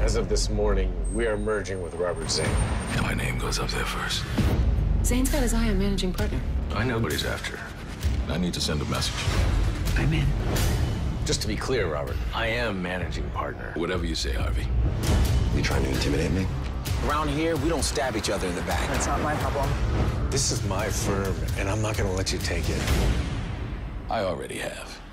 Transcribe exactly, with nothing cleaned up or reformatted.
As of this morning, we are merging with Robert Zane. And my name goes up there first. Zane's got his eye on managing partner. I know what he's after. I need to send a message. I'm in. Just to be clear, Robert, I am managing partner. Whatever you say, Harvey. You trying to intimidate me? Around here, we don't stab each other in the back. That's not my problem. This is my firm, and I'm not going to let you take it. I already have.